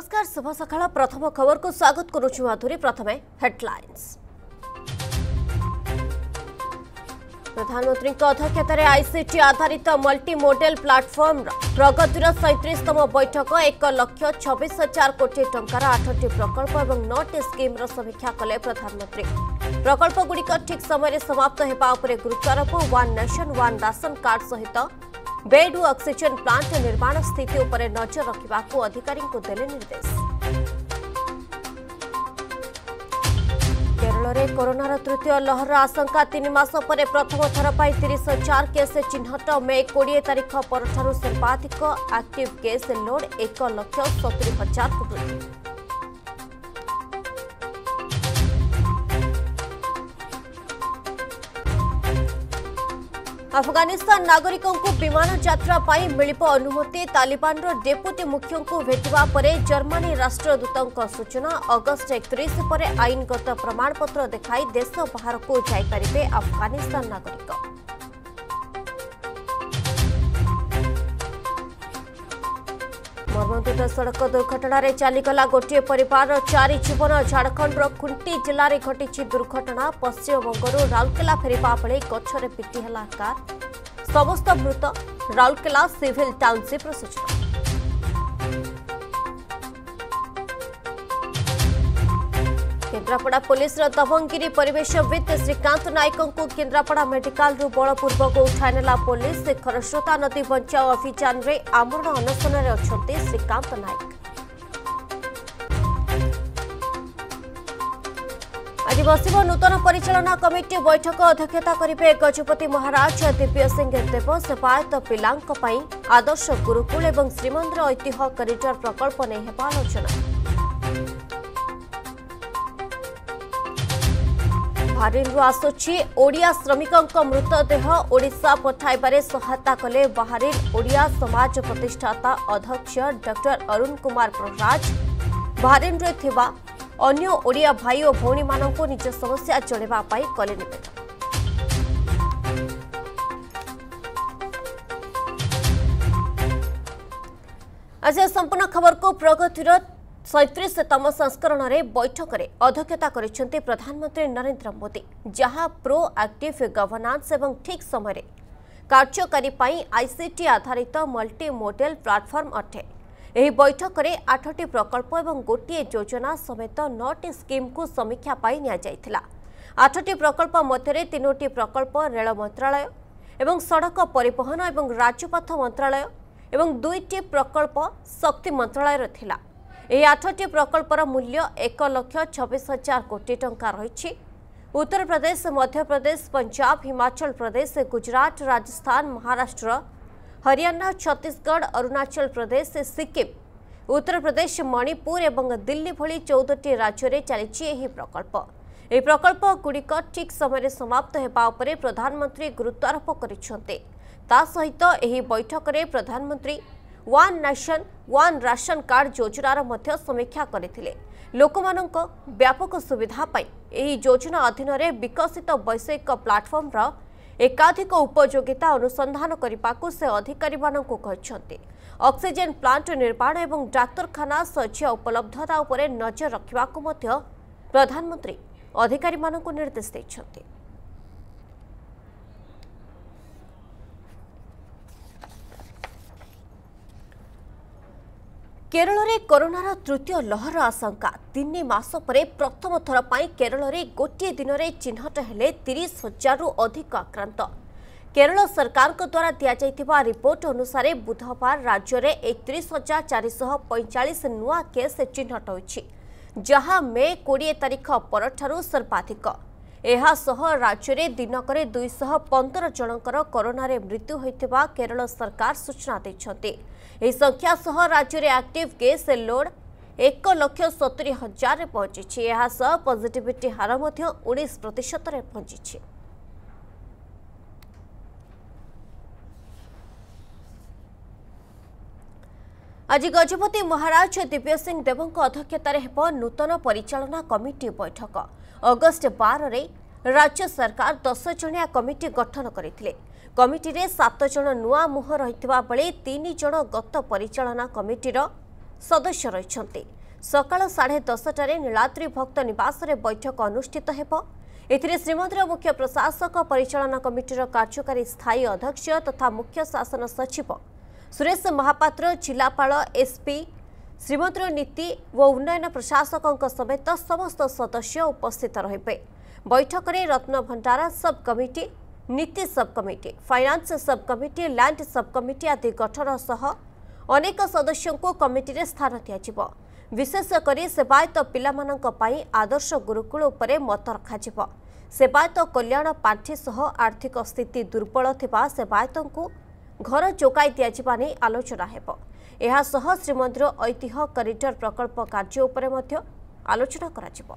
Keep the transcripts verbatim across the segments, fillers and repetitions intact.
नमस्कार शुभ सकाळ प्रथम खबर को स्वागत करुछु माधुरी। प्रथमे हेडलाइंस। प्रधानमंत्री अध्यक्षतार आईसीटी आधारित मल्टी मॉडेल प्लाटफॉर्म प्रगतिर सैंतीसतम बैठक एक लक्ष छब्बीस हजार कोटी टंकार आठटी प्रकल्प और नौटी स्कीम समीक्षा कले प्रधानमंत्री। प्रकल्प गुड़िक ठीक समय समाप्त होगा गुरुत्वारोप। One nation one ration card सहित बेड और ऑक्सीजन प्लांट निर्माण स्थिति उपर नजर रखा अधिकारी को देले निर्देश। केरल में कोरोनार तृतीय लहर आशंका। तीन मास पर प्रथम थर पर तीस हजार केस चिन्हट। मे कोड़े तारीख पर सर्वाधिक एक्टिव केस लोड एक लक्ष सतुरी हजार को वृद्धि। अफगानिस्तान नागरिकों को विमान यात्रा पाई मिलिप अनुमति। तालिबान डेपुटी मुख्यों को भेटिबा परे जर्मनी राष्ट्रदूतों सूचना। अगस्ट एकतीस पर आईनगत प्रमाणपत्र देखाई देश बाहर को जाइपारिबे अफगानिस्तान नागरिक। मर्मन्तुद सड़क दुर्घटना चलीगला गोटे परिवार चारि जीवन। झारखंड खुंटी जिले में घटी दुर्घटना। पश्चिमबंगरू राउरकेला फेरिबा बेले गछरे पिटी हला कार। समस्त मृत राउरकेला सिविल टाउनशिप सूचना। केन्द्रापड़ा पुलिस दबंगिरी परिवेशविद श्रीकांत नायक को केन्द्रापड़ा मेडिकल बलपूर्वक उठाई नेला पुलिस। खरस्रोता नदी बचाओ अभियान में आमरण अनशन में अच्छा श्रीकांत नायक। आज बस नूतन परिचालना कमिटी बैठक अध्यक्षता करेंगे गजपति महाराज दिव्य सिंह देव। सेवायत पिलांक पई आदर्श गुरुकुल एवं श्रीमंदिर ऐतिह्य करिडर प्रकल्प नहीं हेबा आलोचना। बाहरिन आसुची ओडिया श्रमिकों मृतदेह ओडिशा पठाइबारे सहायता कले बाहरिन ओडिया समाज प्रतिष्ठाता अध्यक्ष डॉक्टर अरुण कुमार प्रराज। बाहरिन रे थिबा अन्य ओडिया भाई और भौणी मानक निज समस्या जणेबा पाई कले निवेदन। आज संपूर्ण खबर को प्रगतिर सैंतीसतम संस्करण में बैठक में अध्यक्षता करिसेंती प्रधानमंत्री नरेंद्र मोदी। जहां प्रो एक्टिव गवर्नांस एवं ठीक समय कार्यकारी पाई आईसीटी आधारित मल्टी मॉडेल प्लाटफॉर्म अटे। यह बैठक में आठटी प्रकल्प एवं गोटे योजना समेत नौटी स्कीम को समीक्षा पाई निया जायथिला। आठटी प्रकल्प मध्य तीनोटी प्रकल्प रेल मंत्रालय एवं सड़क परिवहन एवं राजपथ मंत्रालय एवं दुईटी प्रकल्प शक्ति मंत्रालय थिला। यह आठटी प्रकल्पर मूल्य एक लक्ष छब्बीस हजार कोटी टंका रही। उत्तर प्रदेश मध्य प्रदेश पंजाब हिमाचल प्रदेश गुजरात राजस्थान महाराष्ट्र हरियाणा छत्तीसगढ़ अरुणाचल प्रदेश सिक्किम उत्तर प्रदेश मणिपुर एवं दिल्ली भली चौदह राज्य में चली प्रकल्प। यह प्रकल्प गुड़िक ठीक समय समाप्त होगा प्रधानमंत्री गुरुत्वारोप करिसेंते। ता सहित यह बैठक में प्रधानमंत्री one nation one ration card योजनार मध्य समीक्षा करथिले। लोकमानंक व्यापक सुविधा पाई एही योजना अधीन रे विकसित वैषयिक प्लाटफॉर्म रा एकाधिक उपयोगिता अनुसंधान करने से अधिकारी मानक कहते। ऑक्सीजन प्लांट निर्माण एवं डाक्तरखाना शଯ୍या उपलब्धता उपरे नजर रखा प्रधानमंत्री अधिकारी मानक निर्देश देते। केरल में कोरोनार तृतीय लहर आशंका। तीन मास पर प्रथम थर पर केरल में गोटे दिन में चिन्हट हेले तीस हजार रु अधिक आक्रांत। केरल सरकार द्वारा दि जाइथिबा रिपोर्ट अनुसार बुधवार राज्य में एकतीस हजार चार सौ पैंचाश नुआ केस चिन्हट होइछि, जहां मे कोड़े तारीख पर सर्वाधिक। एहासह राज्य में दिनक दुई सौ पंदर जनकर कोरोना मृत्यु होइथिबा केरल सरकार सूचना दैछन्ते। यह संख्या सह राज्य में एक्टिव केस लोड एक लक्ष सतुरी हजार पहुंची। यह पॉजिटिविटी हार उन्नीस प्रतिशत पहुंची। आज गजपति महाराज दिव्य सिंह देव अध्यक्षतार नूतन परिचालना कमिटी बैठक। अगस्ट बार रे राज्य सरकार दस जणिया कमिटी गठन करथिले। कमिटी रे सात जण नुआ मुह रहितबा बेले तीन जण गत परिचालना कमिटीर सदस्य रहिछन्ते। सकाळ साढ़े दसटार नीलाद्री भक्त निवास रे बैठक अनुष्ठित हेब। एथिरे श्रीमंदिर मुख्य प्रशासक परिचालना कमिटीर कार्यकारी स्थायी अध्यक्ष तथा मुख्य शासन सचिव सुरेश महापात्र, जिलापाल, एसपी, श्रीमंदिर नीति व उन्नयन प्रशासक समेत समस्त सदस्य उपस्थित रहिबे। बैठक में रत्न भंडार सब कमिटी, नीति sub committee, finance sub committee, land sub committee आदि गठन सह अनेक सदस्यों को कमिटी रे स्थान दिया। विशेषकर सेवायत पिलामानंक पई आदर्श गुरुकुल उपरे मत रखा। सेवायत कल्याण पांठी सह आर्थिक स्थिति दुर्बल थिबा सेवायतों को घर जोगाई दिया नहीं आलोचना हेब। एहा सह श्रीमंदिर ऐतिह्य करिडर प्रकल्प कार्य उपरे मध्य आलोचना कराजिब।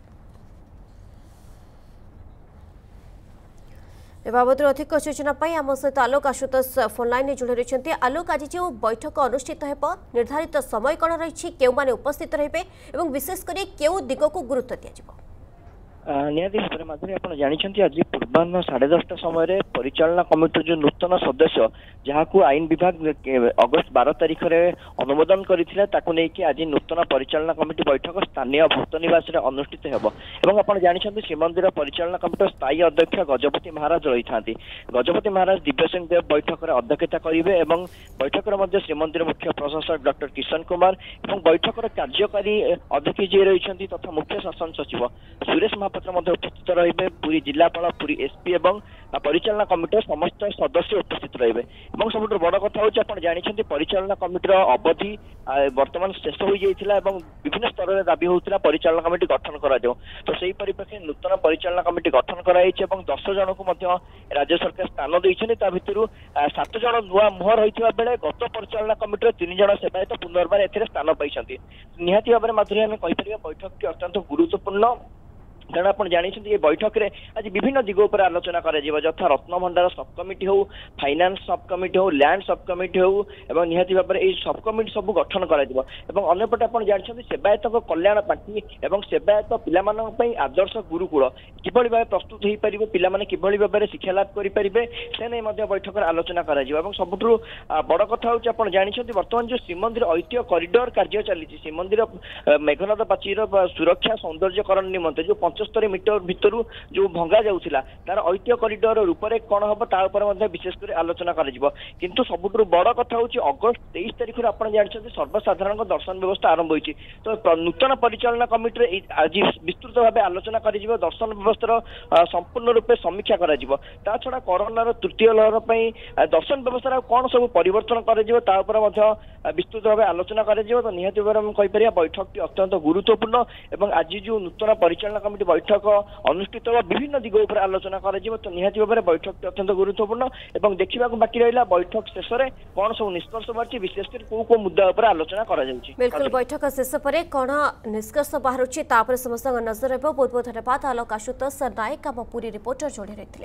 ए बाबद अधिक सूचना पाई आम सहित आलोक आशुतोष फोनलाइन जोड़ी रही। आलोक, आज जो बैठक अनुष्ठित हेब निर्धारित समय कौन रही, केउ माने उपस्थित रहिबे एवं विशेषकर केउ दिग को गुरुत्व दिया? निहाती भाव में आप जानते आज पूर्वाह्न साढ़े दसटा समय परिचालना कमिटी जो नूतन सदस्य जहाँ को आईन विभाग अगस्त बार तारीख में अनुमोदन करता आज नूतन परिचालना कमिटी बैठक स्थानीय भक्त निवास अनुष्ठित होब। आप जानते श्रीमंदिर परिचालना कमिटी स्थायी अध्यक्ष गजपति महाराज रही था। गजपति महाराज दिव्य सिंह देव बैठक में अध्यक्षता करेंगे। बैठक में श्रीमंदिर मुख्य प्रशासक डॉक्टर किशन कुमार और बैठक कार्यकारी अध्यक्ष जी रही तथा मुख्य शासन सचिव सुरेश महापात्र उपस्थित रहिबे। पूरी जिलापाल, पूरी एसपी एवं परिचालना कमिटी समस्त सदस्य उपस्थित रहिबे। सब बड़ कथा हूँ आप जानते परिचालना कमिटीर अवधि वर्तमान शेष हो जाइथिला एवं विभिन्न स्तर में दाबी होता परिचालना कमिटी गठन करा जाओ। तो सही परिप्रेक्षी नूतन परिचालना कमिटी गठन कराई एवं दस जन को राज्य सरकार स्थान देइछने। ता भितरु सात जन नुआ मुह रही बेले गत परिचालना कमिटीर तीन जन सेवायत पुनर्बार एथिरे स्थान पाइछन्ति। निहाती भाव में माधुरी आम कहीपर बैठक टी अत्यंत गुरुत्वपूर्ण, कारण आप जानते बैठक में आज विभिन्न दिग पर आलोचना कर यथा रत्न भंडार सब कमिटी हो, फाइनान्स सब कमिटी हो, लैंड सब कमिटी हो एवं निहाती भाव में सब कमिटी सब गठन कर अंपटे आप जानते सेवायत कल्याण पार्टी और सेवायत पिलामानंक आदर्श गुरुकुल किभली भाव प्रस्तुत हो पारे, पिलामाने किभली भाव में शिक्षा लाभ करेंगे से नहीं बैठक में आलोचना कर सबुठ बड़ कथा हूँ आप जानते बर्तमान जो श्रीमंदिर ऐतिह्य करिडर कार्य चली श्रीमंदिर मेघनाथ पाचीर सुरक्षा सौंदर्यकरण निमंते जो पचहत्तर मीटर भितर जो भंगा जाऊला तार ऐतिह्य करिडर रूपरेख कौन हम तापर विशेषकर आलोचना कर सबुठ बड़ कथा हूँ अगस्त तेईस तारीख में आप जानते सर्वसाधारण दर्शन व्यवस्था आरंभ होती। तो नूतन परिचालना कमिटी आज विस्तृत भाव आलोचना कर दर्शन व्यवस्था संपूर्ण रूपे समीक्षा कर छड़ा कोरोनार तृतीय लहर पर दर्शन व्यवस्था कौन सब परिवर्तन कर विस्तृत भाव आलोचना कर तो निहाती भाव में कहीपर बैठक अत्यंत गुरुत्वपूर्ण और आज जो नूतन परिचालना कमिटी बैठक अनुष्ठित हो विभिन्न दिग पर आलोचना कर तो निहाती भाव में बैठक अत्यंत गुरुत्वपूर्ण और देखा बाकी रहा बैठक शेष में कौन सब निष्कर्ष बाहर विशेषकर कौ कौ मुद्दा उपर आलोचना कर बिल्कुल बैठक शेष पर कौन निष्कर्ष बाहर समस्त नजर रहा। बहुत बहुत धन्यवाद आलोक आशुतोष नायक आम पूरी रिपोर्टर जोड़ी रही।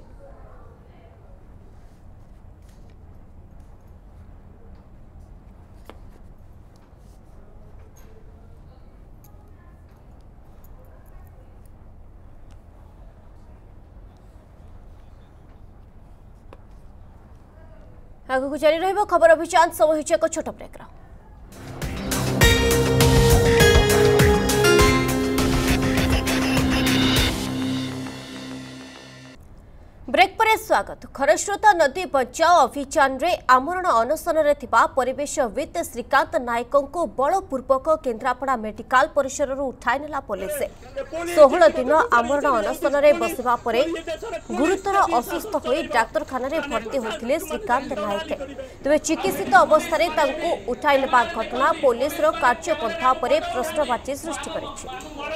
आगू जारी रहिबो खबर अभियान समय होइछ एक छोट ब्रेक रा। ब्रेक पर स्वागत। खरस्रोता नदी बचाओ अभियान रे आमरण अनशन रे थिबा परिवेशविद श्रीकांत नायक को बलपूर्वक केन्द्रापड़ा मेडिकल परिसर उठाई नेला पुलिस। सोलह दिन आमरण अनशन रे बसिबा परे गुरुतर असुस्थ होई डाक्तरखाना रे भर्ती होइथिले श्रीकांत नायक। तेबे चिकित्सित अवस्था रे तांको उठाई नेबा घटना पुलिस रो कार्यपंथा परे प्रश्नवाची सृष्टि करिछि।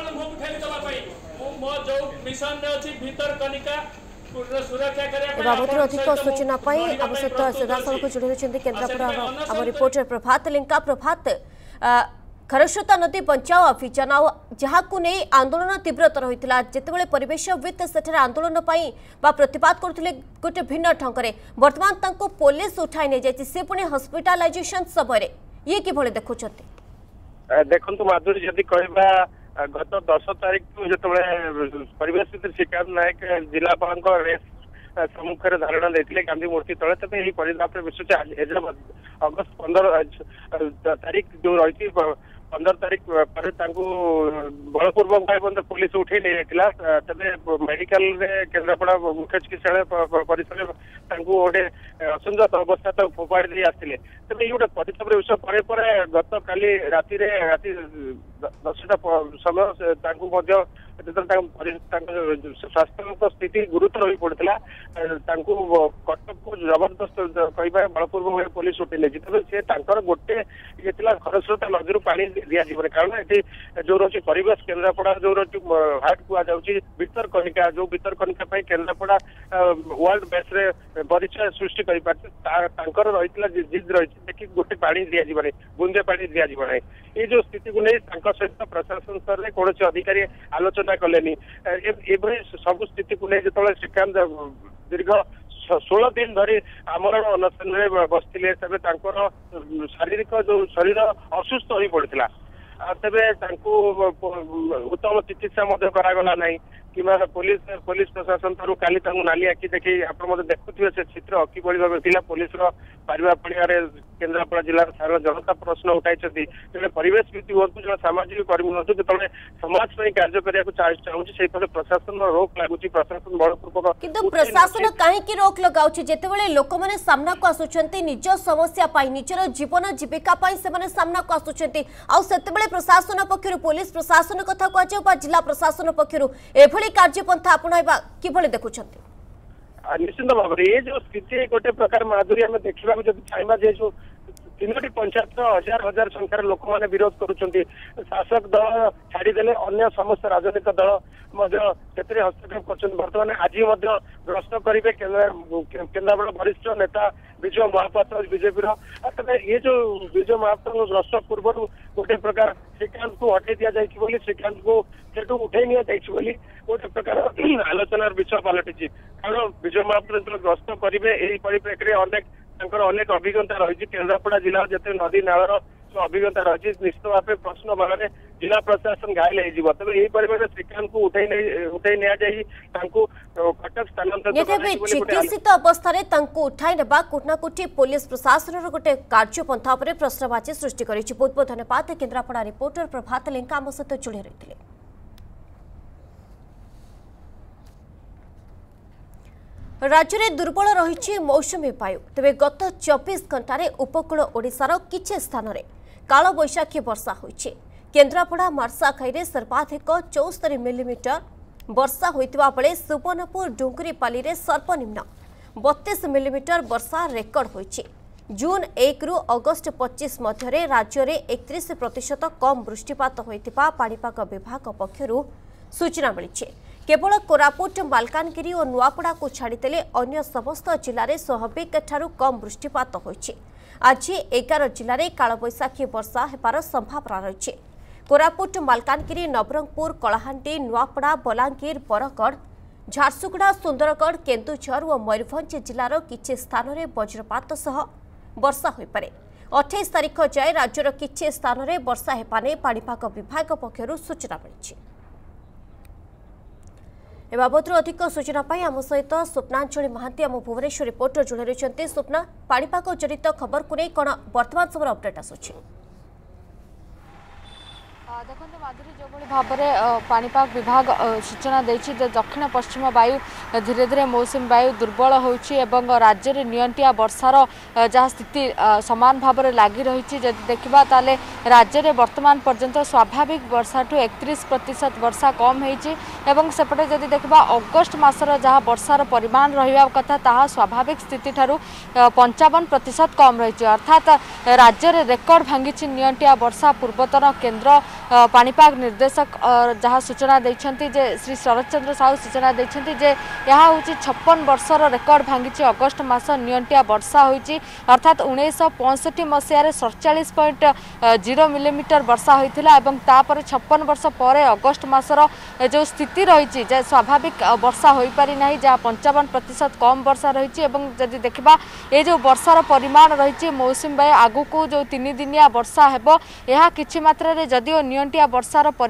बाबद अधिक सूचना आम सहित सीधासख जोड़ी रही केन्द्रापड़ा आम रिपोर्टर प्रभात लिंका। प्रभात, खरस्रोता नदी बचाओ अभियान जहाँ नहीं आंदोलन तीव्रतर होता जितेबाला परिवेशविद से आंदोलन प्रतिवाद करते गोटे भिन्न ढंग से बर्तमान पुलिस उठाई नहीं जाती से पुणी हस्पिटालाइजेशन समय ये कि देखुं देखु माधुरी जदि कहवा गत दस तारीख जो परिवेशविद श्रीकांत नायक जिलापाल सम्मुखें धारणा देते गांधी मूर्ति तले तेज यही परिप्रेक्षी विश्व अगस्त पंद्रह तारीख जो रही पंद्रह तारीख पर बलपूर्वक भाव पुलिस उठे नहीं जाता तेरे मेडिकल केन्द्रापड़ा मुख्य चिकित्सालय परिसर गोटे असंजत अवस्था तो फोपाड़ी दे आसते तेज ये गोटे परिताप विषय पर गत काली राति राति दसटा समय स्वास्थ्य स्थिति गुरुतर हो पड़ता कटक को जबरदस्त कह बलपूर्वक भाव पुलिस उठे नहीं तेज से गोटे ये खरस्रोता नदी पा दिज्व कारण ये जो रही परिवेश केन्द्रापड़ा जो रही हाट कहुच्छी भितरकनिका जो भितरकनिका केन्द्रापड़ा वर्ल्ड बेस रे परिचय सृष्टि कर रही जिद रही देखिए गोटे पा दिज्व बुंदे पा दिज्व ना ये जो स्थिति को नहीं सहित प्रशासन स्तर में कौन अधिकारी आलोचना कले सब स्थिति को नहीं जो श्रीकांत दीर्घ षोल दिन धरी आमरण अनशन बसते शारीरिक जो शरीर असुस्थ हो पड़ता तेरे उत्तम चिकित्सा करागला ना कि पुलिस पुलिस प्रशासन तरु काली नाली आखि देखी आप देखुए से चित्र किभली भाव था पुलिस पारिबा पड़िया केन्द्रापड़ा जिलार सारा जनता प्रश्न उठाई तेज परिवेश भित्ति हूँ जो सामाजिक कर्मी हूँ जो समाज कार्य करने चाहिए प्रशासन रोक लगुच प्रशासन बलपूर्वक किंतु प्रशासन कहीं रोक लगाऊ जितेबाला लोक मैंने सामना को आसुंच निज समस्या निजर जीवन जीविका से सामना को आसुंच आते प्रशासन पक्षर पुलिस प्रशासन कथा कह जिला प्रशासन पक्षर एभली कार्यपंथा अपनाइबा किभली देखुछंती निश्चित भाव में ये जो स्थिति गोटे प्रकार माधुरी आम देखा चाहिए जे जो तीन पंचायत हजार हजार संख्यार लोक मैंने विरोध करुँच शासक दल छाड़देले अन्य समस्त राजनीतिक दल हस्तक्षेप कर बर्तमान आज गस्त करेंगे केन्द्रापड़ा वरिष्ठ नेता विजय महापात्र बीजेपी ये जो विजय महापात्र गस्त पूर्व गोटे प्रकार श्रीकांत को हटे दि जाए श्रीकांत को सेठू उठे नि गोटे प्रकार आलोचनार विषय पलटि कारण विजय महापात्र गस्त करेंगे यही परिप्रेक्षी अनेक अनेक अभिज्ञता रही केन्द्रापड़ा जिला जिते नदी नालर जो अभिज्ञता रही निश्चित भाव प्रश्न बल जिला प्रशासन घायल हो तेज यही परिवेश श्रीकांत को उठे उठे कटक स्थानांतरित चिकित्सित अवस्था उठाई नेबा कोटना कोटी पुलिस प्रशासन गोटे कार्यपंथा प्रश्नवाची सृष्टि कर बहुत बहुत धन्यवाद केन्द्रापड़ा रिपोर्टर प्रभात लेंका आम सहित जोड़ी रही। राज्य में दुर्बल रही मौसुमी वायु तेज गत चौबीस घंटे उपकूल ओडिशार किछि स्थान में काल बैशाखी वर्षा होइछि। केन्द्रापड़ा मार्साखाई सर्वाधिक चौस्तरी मिलीमीटर वर्षा होइतिबा बेले सुवर्णपुर डुंगरीपाली में सर्वनिम्न बत्तीस मिलीमीटर वर्षा रेकर्ड होइछि। जून एक रु अगस्ट पच्चीस मध्य राज्य में एकतीस प्रतिशत कम वृष्टिपात होइतिबा पाणीपाग विभाग पक्षरु सूचना मिली। केवल कोरापुट मालकानगिरी और नुआपड़ा को छाड़देले अन्य समस्त जिले में स्वाभाविक ठारू कम वृष्टिपात होइछि। आज एगार जिले में कालबैशाखी वर्षा होबार संभावना रही। कोरापुट मालकानगिरी नवरंगपुर कलाहांडी नुआपड़ा बलांगीर बरगढ़ झारसुगुड़ा सुंदरगढ़ केन्दुझर और मयूरभंज जिलार किछि स्थान में वज्रपात सह वर्षा होइपारे। अट्ठाईस तारीख जाए राज्यर किछि स्थान में वर्षा हेबाने पाणीपाग विभाग पक्षरु सूचना मिली। ए बाबद अधिक सूचना पाई आम सहित स्वप्नांजलि महांती आम भुवनेश्वर रिपोर्टर जोड़ी रही। स्वप्ना पाणीपाग जनित खबर को नहीं कौन वर्तमान समय अपडेट आसुछि? देखो माधुरी जो भाव में पाणीपाग विभाग सूचना देछि जे दक्षिण पश्चिम वायु धीरे धीरे मौसुमी वायु दुर्बल होइछि एवं राज्य में नियंटिया वर्षार जहाँ स्थिति समान भाव में लगी रही। जदि देखा ताले राज्य में वर्तमान पर्यंत स्वाभाविक वर्षा ठू एकतीस प्रतिशत वर्षा कम होइछि एवं सेपटे जदि देखा अगस्ट मासर जहाँ वर्षार परिमाण रहिबा कथा ताहा स्वाभाविक स्थिति ठारू पंचावन प्रतिशत कम रही। अर्थात राज्य में रेकर्ड भांगी नियंटिया वर्षा पूर्वतन केन्द्र पाणीपाग निर्देशक जहाँ सूचना देइछन्ति जे श्री शरद चंद्र साहू सूचना देइछन्ति जे यह हूँ छप्पन वर्षर रेकर्ड भांगी अगस्ट मास नियंटिया वर्षा होइछि। अर्थात उन्नीस पैंसठ मसीह सड़चाश पॉइंट जीरो मिलीमीटर वर्षा होइथिला एवं तापर छप्पन वर्ष पर अगस्ट मासर जो स्थिति रही स्वाभाविक वर्षा हो पारि नाही जहाँ पंचावन प्रतिशत कम वर्षा रही। जदि देखा ये जो वर्षार परिमाण रही मौसुमी वायु आगु को जो तीन दिनिया वर्षा हेबो यह किछि मात्रा रे जदिओ नियंटिया वर्षार परिमाण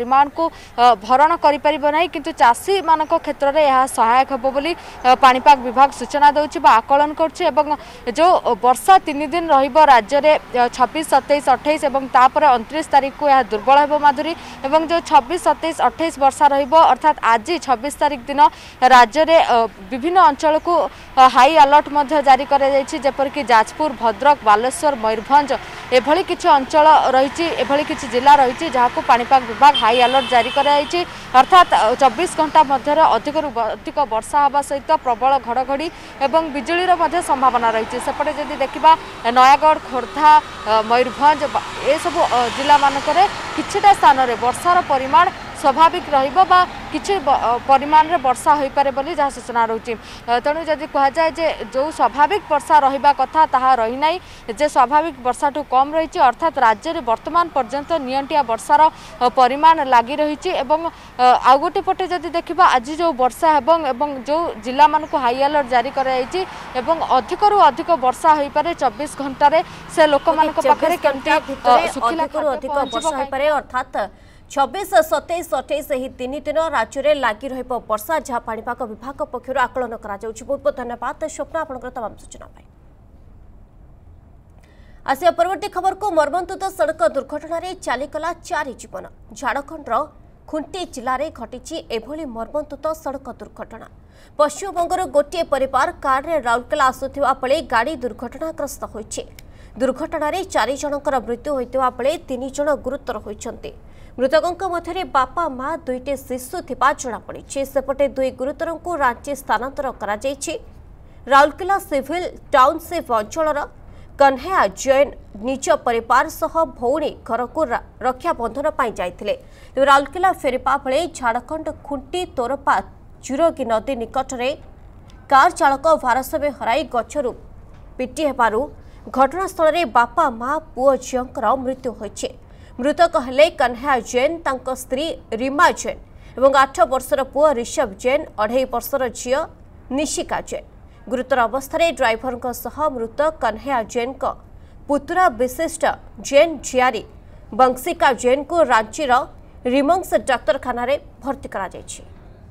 परिमाण को भरण करें किंतु चाषी मान क्षेत्र में यह सहायक होब बोली पाणीपाग विभाग सूचना दौर आकलन कर जो वर्षा तीन दिन राज्य में छब्बीस सतैश अठाईस और उनतीस तारीख को यह दुर्बल हो माधुरी और जो छब्बीस सतैश अठाईस वर्षा रर्थात आज छब्बीस तारीख दिन राज्य में विभिन्न अंचल को हाई अलर्ट जारी करपरिक जाजपुर भद्रक बालेश्वर मयूरभंज एभली किसी अंचल रही किसी जिला रही जहाँ पाणीपाग विभाग हाई अलर्ट जारी कराई अर्थात चौबीस घंटा मध्य अधिक अधिक वर्षा होगा सहित प्रबल घड़घड़ी और बिजुलीर संभावना रही सेपटे जदि देखा नयागढ़ खोर्धा मयूरभंज ए सब जिला मानक किछिटा स्थान में वर्षार परिमाण स्वाभाविक रहा किसी परिमाण में वर्षा हो पारे बोली जहाँ सूचना रही तेणु जदि कहुए जे जो स्वाभाविक वर्षा रहा कथा ताहा रही नहीं जे स्वाभाविक वर्षा ठू कम रही अर्थात राज्य में वर्तमान पर्यंत नियंटिया वर्षार परिमाण लगी रही आउ गोटे पटे जदि देखा आज जो वर्षा एवं जो जिला मानक हाई अलर्ट जारी कराई अधिक रु अधिक वर्षा हो पारे चौबीस घंटे से लोक पाखे अर्थात छब्बीस सतैश अठाईस यही तीन दिन राज्य में लगी वर्षा जहाँ पाणीपाग विभाग पक्षर आकलन कर बहुत बहुत धन्यवाद स्वप्न आप तमाम सूचना आसिया परवर्ती खबर को मर्मन्तुद सड़क दुर्घटन चलीगला चारि जीवन झारखंड खुंटी जिले में घटी एभली मर्मन्तुद सड़क दुर्घटना पश्चिमबंगर गोटे परिवार कार रे राउरकेला आसुथिबा बेले गाड़ी दुर्घटनाग्रस्त होइछि दुर्घटन चारि जनकर मृत्यु होइतिबा बेले तीन जन गुरुतर होइछन्ति मृतकों मध्य बापा मां दुईटे शिशु थिबा जଣାपड़ी सेपटे दुई गुरुतर को रांची स्थानांतर करा जायछि राउरकेला सिविल टाउनशिप अंचल कन्हैया जैन निज परिवार सह भौणी घर को रक्षा बंधन पाई जाइथिले राउरकेला फेरिबा बेले झारखंड खुंटी तोरपा चुरगी नदी निकट में कार चालक भारसाम्य हराई गछरु पिटी हेबारु घटनास्थल में बापा मां पुओ झींकर मृत्यु होइछि मृतक हेले कन्हैया जैन तांको स्त्री रीमा जैन और आठ वर्षर पुओ ऋषभ जैन अढ़ाई वर्षर झील निशिका जैन गुरुतर अवस्था ड्राइवर मृत कन्हैया जैन को पुतुरा विशिष्ट जैन झियारी बंशिका जैन को रांचीर रिमंस डाक्तरखाना भर्ती करा जायछि।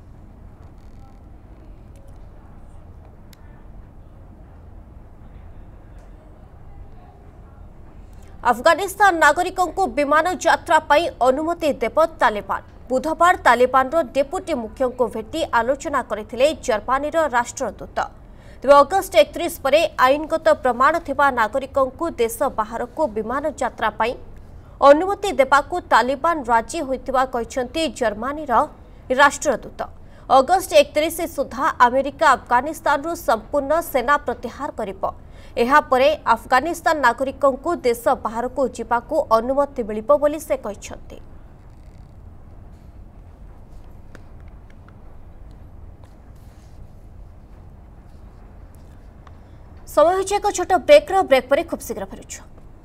अफगानिस्तान नागरिकों को विमान यात्रा पाई अनुमति देव तालिबान बुधवार तालिबान डेपुटी मुख्यों को भेटी आलोचना करथिले जर्मनी राष्ट्रदूत तेज अगस्ट एकतीस पर आईनगत प्रमाण थिबा नागरिकों को देश बाहर को विमान यात्रा पाई अनुमति देबाकू तालिबान राजी होइतिबा कहिसंती जर्मनी राष्ट्रदूत अगस्ट एकतीस सुधा अमेरिका अफगानिस्तान संपूर्ण सेना प्रत्याहार करिबो एहा परे अफगानिस्तान नागरिकों को देश बाहर को जीवाकू अनुमति मिलिबो बोली से कहिसंती। समय होइछ एक छोट ब्रेक रो ब्रेक पर खूब शीघ्र फेरुछु।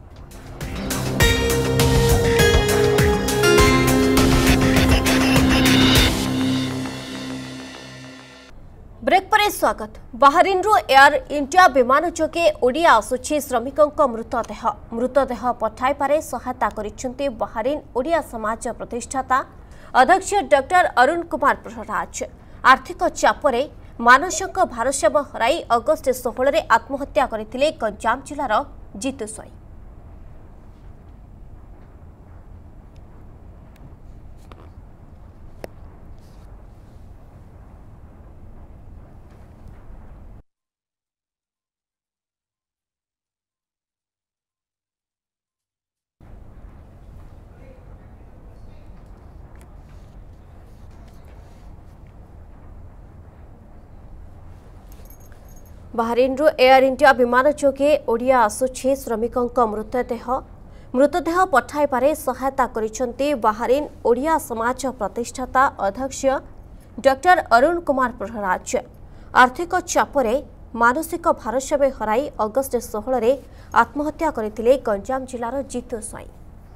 ब्रेक पर स्वागत। बाहरीन रो एयर इंडिया विमान जोगे ओडिया आसुछि श्रमिकों मृतदेह मृतदेह पठाई पारे सहायता करिसेंती बाहरीन ओडिया समाज प्रतिष्ठाता अध्यक्ष डॉक्टर अरुण कुमार प्रहराज आर्थिक चापरे मानसिक भारसाम्य हराई अगस्ट षोहल आत्महत्या करथिले गंजाम जिलार जीतू स्वाई। बाहरीन रो एयर इंडिया विमान जोगे ओडिया आसुछि श्रमिकों मृतदेह मृतदेह पठाई पारे सहायता करिसेंती बाहरीन ओडिया समाज प्रतिष्ठाता अध्यक्ष डॉक्टर अरुण कुमार प्रहराज आर्थिक चापरे मानसिक भारसाम्य हराई अगस्ट षोहल आत्महत्या करथिले गंजाम जिलार जीतू स्वाई।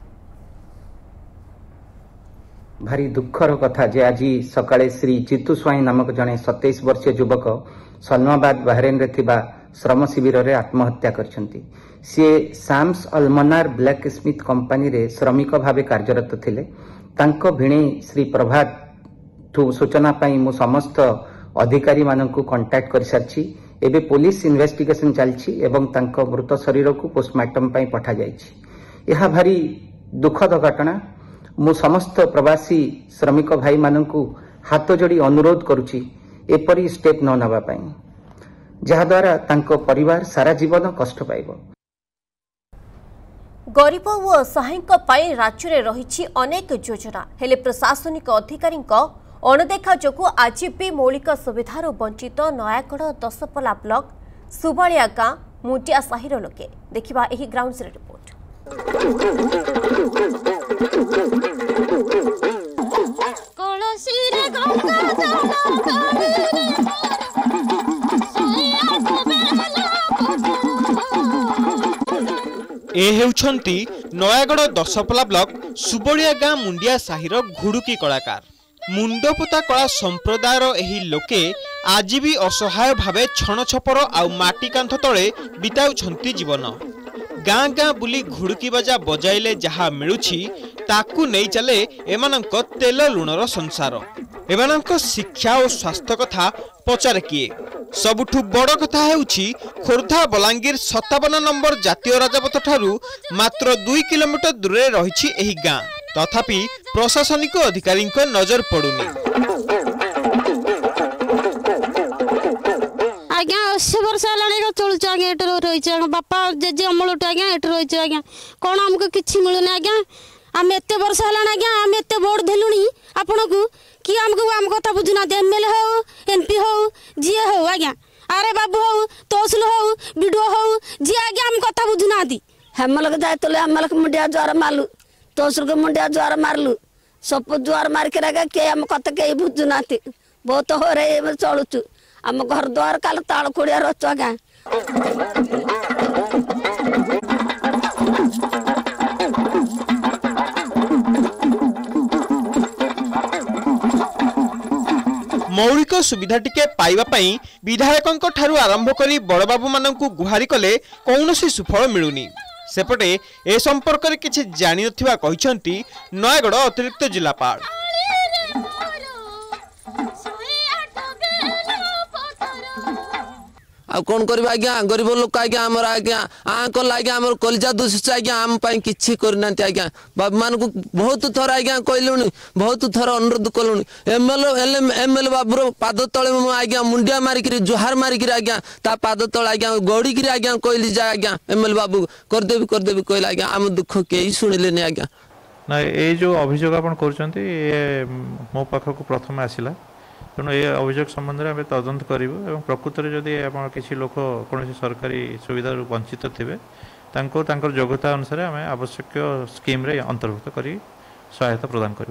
भारी दुखर कथा जे आज सकाळे श्री जीतू स्वाई नामक जने सत्ताईस वर्षीय युवक सलमाबाद बाहरेन रे थिबा श्रम शिविर रे आत्महत्या करछंती। सी साम्स अल्मनार ब्लैक स्मिथ कंपनी रे श्रमिक भावे कार्यरत थिले। तांको भिणे श्री प्रभात ठू सूचना पाई मु समस्त अधिकारी माननकु कांटेक्ट कर सारछि। एबे पुलिस इन्वेस्टिगेशन चलछि एवं तांको मृत शरीर को पोस्टमार्टम पाई पठा जायछि। यह भारी दुखद घटना। मु समस्त प्रवासी श्रमिक भाई माननकु हाथ जोड़ी अनुरोध करुछि एपरी स्टेप न नबा पाई, जहा द्वारा तांको परिवार सारा जीवन कष्ट पाइबो। गरीब और असहायक पाई राज्य में रही अनेक योजना हेले प्रशासनिक अधिकारी अणदेखा जोगु आज भी मौलिक सुविधार वंचित नयागढ़ दशपल्ला ब्लॉक सुबालिया गाँ मुंडिया साहिर लोके। देखिबा एही ग्राउंड जीरो रिपोर्ट। ए हेउछंती नयागढ़ दशपल्ला ब्लॉक सुबलिया गाँ मुंडिया साहिर घुड़ुकी कलाकार। मुंडपोता कला संप्रदायर एही लोके आज भी असहाय भावे छण छपर आउ माटी कांथ तले बिताउछंती जीवन। गाँ गाँ बुली घुड़ुकी बजा बजाइले जहा मिलुछि ताकू नहीं चले एमानंक तेल लुणर संसार। एमानंक शिक्षा और स्वास्थ्य कथा पचारे किए। सबुठु बड़ कथा हेउछि खोर्धा बलांगीर सत्तावन नंबर जातीय राजपथ ठारू मात्र दुई किलोमीटर दूरे रहिछि एही गाँ। तथापि प्रशासनिक अधिकारी नजर पड़ुनी। आज्ञा अस्सी वर्ष है चलुच आज्ञा ये रही बापा जेजे अमल आज्ञा ये रही आज्ञा कौन आमको किसी मिलूनी आज्ञा। आम एत वर्ष है आज्ञा आम एत भोट देलुनी आपण को कि आमको आम कथा बुझुना एमएलए हो एमपी हो जी हो आज्ञा आरे बाबू हो तहसिल हो विडो हो जी आज्ञा आम कथा बुझुना हेमल के जाए हेमल के मुंडिया ज्वार मारलु तहसिल के मुंडिया ज्वार मारलु सब ज्वार मारिक के आम कथा कई बुझुना बहुत हो रे चलुचु आम घर द्वार काल ताल खोड़िया रच आज्ञा। मौलिक सुविधा टिके पाइबा पई विधायकों ठारू आरंभ करी बड़बाबू मानंकु गुहारी कले कौनसी सुफल मिलुनी। सेपटे ए संपर्क रे किछि जानि नथिबा कहिसंती नयागढ़ अतिरिक्त जिलापाल। आ कौन करबा आज्ञा गरीब लोक आज्ञा हमर आज्ञा आंकल आज्ञा हमर कलिजा दूषित आज्ञा आम पई किछि करनांती आज्ञा बाबा मान को बहुत थर आज्ञा कहलुनी बहुत थर अनुरोध कलुनी एमएलए एमएलए बाबूर पाद तले मु आज्ञा मुंडिया मारिक जुहार मारिक आज्ञा ता पाद तले आज्ञा गड़िक आज्ञा कहली जा आज्ञा एमएलए बाबू करदेबी करदेबी कहला आज्ञा आम दुख केही सुनिले नै आज्ञा ना ए जो अभियोग आपण करचंती ए मो पाखक प्रथम आसिला तेणु ये अभियोग संबंध में तदंत करूँ प्रकृत में जदि किसी लोक कौन सरकारी सुविधा वंचित थे योग्यता अनुसार आम आवश्यक स्कीम रे अंतर्भुक्त कर सहायता प्रदान करूँ।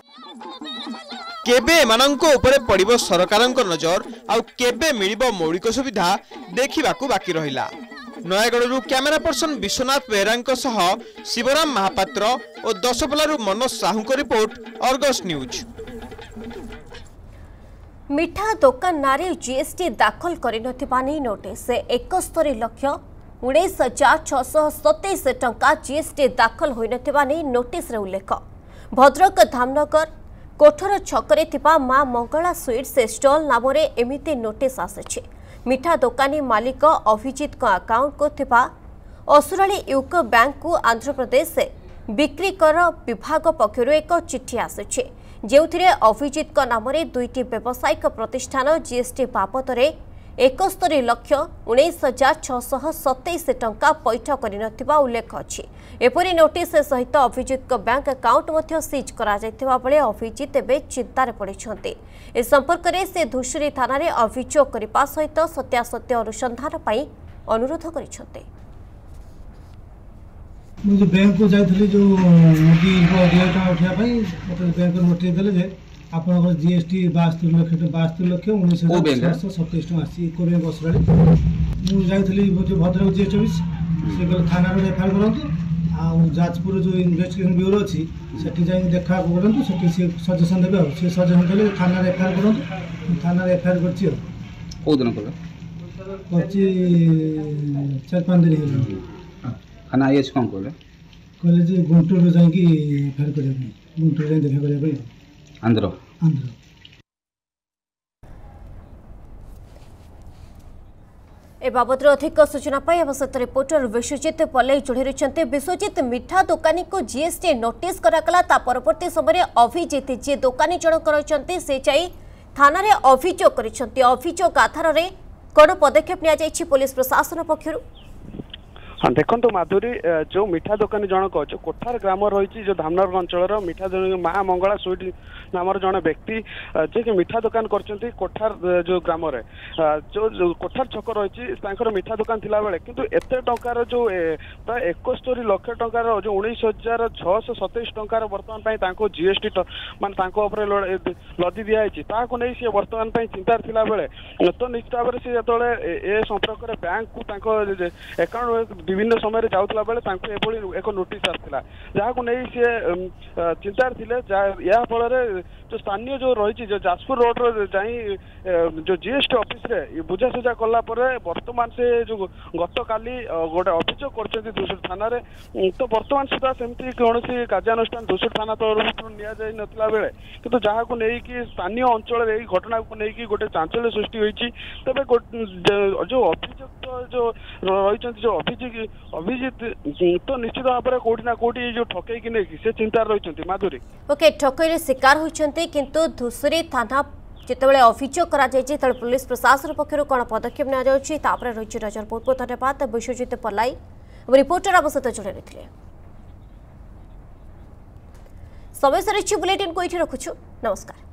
केबे एमानंको उपरे पड़िबो सरकारंको नजर आउ केबे मिलिबो मौलिक सुविधा देखिबाकू बाकी रहिला। नयागढ़ कैमेरा पर्सन विश्वनाथ बेहरांको सह शिवराम महापात्र और दशपल्लारू मनोज साहूको रिपोर्ट अर्गस न्यूज। मिठा दोकान नारे जीएसटी दाखल करिनथिबा नै नोटिस इकहत्तर लक्ष उन्नीस हजार छःश सतैश टंका जीएसटी दाखल होइनथिबा नै नोटिस रे उल्लेख। भद्रक धामनगर कोठर छकरे थिबा मां मंगला स्वीट्स स्टॉल नामरे एमिति नोटिस आसेछि। मिठा दोकानी मालिक अभिजित को अकाउंट को थिबा असुराली यूको बैंक को आंध्र प्रदेश बिक्रीकर विभाग पक्षरु एक चिठी आसेछि जेउथिरे अभिजित को नामरे दुईटी व्यावसायिक प्रतिष्ठान जीएसटी बाबद इकहत्तर लक्ष उन्नीस हजार छःश सतैश टंका पैठ करिनथिबा उल्लेख अछि। एपरि नोटिस सहित अभिजित को बैंक अकाउंट मध्य सीज करा जायथिबा बेले अभिजित एबे चिंतार पड़िछन्ते। ए संपर्क रे से धुसुरी थाना रे अभियोग करिपा सहित सत्यासत्य अनुसंधान पई अनुरोध करिछन्ते। मुझे बैंक को जाइथली जो मोटी को डेटा उठा पई मतलब बैंक नोटिस देले जे आपन जीएसटी बास्तु लक्ष बास्तु लक्ष उन्नीस हजार छःश सतैश टका आसी को बैंक बसराली मु जाइथली जो भद्रक जीएसटी ऑफिस से गल थाना रे एफआईआर करंतु आ जाजपुर जो इन्वेस्टिगेशन ब्यूरो अछि सेठी जाई देखा करंतु सेठी से सजेशन देबे आ से सजेशन देले थाना रे एफआईआर करंतु थाना रे एफआईआर करछि ओ दिन कर करछि चार पांच दिन हेलो थाना आईएस कोन कहले कहले जे गुंटूर जाई की एफआईआर करबे गुंटूर जाई देखा करिया पे आंध्र आंध्र ए बाबद अधिक सूचना पाई हम सहित रिपोर्टर विश्वजित पल्लई जोड़ी रही। विश्वजित, मिठा दोकानी को जीएसटी नोटिस करागला ता परवर्ती समय अभिजित जी दोकानी जनक रही से जाई थाना रे अभियोग करिसेंती। अभियोग आधार रे कोन पदक्षेप निया जायछि पुलिस प्रशासन पक्षरु? हाँ देखो माधुरी, जो मिठा दोकानी जनक जो कोठार ग्राम रही जो धामनगर अंचल मिठा माँ मंगला स्वीट नामर जड़े व्यक्ति जे कि मिठा दुकान कर कोठार जो ग्राम जो, जो कोठार छक रही मिठा दुकान थिला बेले किंतु एते टंकार जो प्राय इकहत्तर लाख टंकार जो उन्नीस हजार छःश सतैश टंकार बर्तमान जीएसटी मान लदी दिखाई ताकू नहीं सी बर्तमान चिंतार थिला बेले तो निश्चित भाव से जो ए संपर्क में बैंक को एकाउंट विभिन्न समय जाऊला बेले एक नोटिस आसाला जहाँ नहीं सी चिंतार थे या फल जो स्थानीय जो रही जो जाजपुर रोड जाई जो जीएसटी ऑफिस रे बुझासुझा कला वर्तमान से जो गत काली गोटे अभियोग कर धूसुर थाना रे तो वर्तमान सुधा सेमती कौन कार्यानुष्ठान धूसुर थाना तरफ नथिला बेले किंतु जहाँ को लेकिन स्थानीय अंचल घटना को लेकिन गोटे चांचल्य सृष्टि होती तेज जो अभियुक्त जो रही जो अभिजित अभिजित तो निश्चित भाव में कौटी ना कौटी जो ठकई कि नहीं से चिंतार रही माधुरी ओके ठकई शिकार होती किंतु धूसुरी थाना जितेबाला अभियोग कर पुलिस प्रशासन पक्षर कौन पदक्षेप निपर रही नजर। बहुत बहुत धन्यवाद विश्वजित पल्लाई रिपोर्टर आम सहित जोड़े रही। समय सारी बुलेटिन को ये रखुछु, नमस्कार।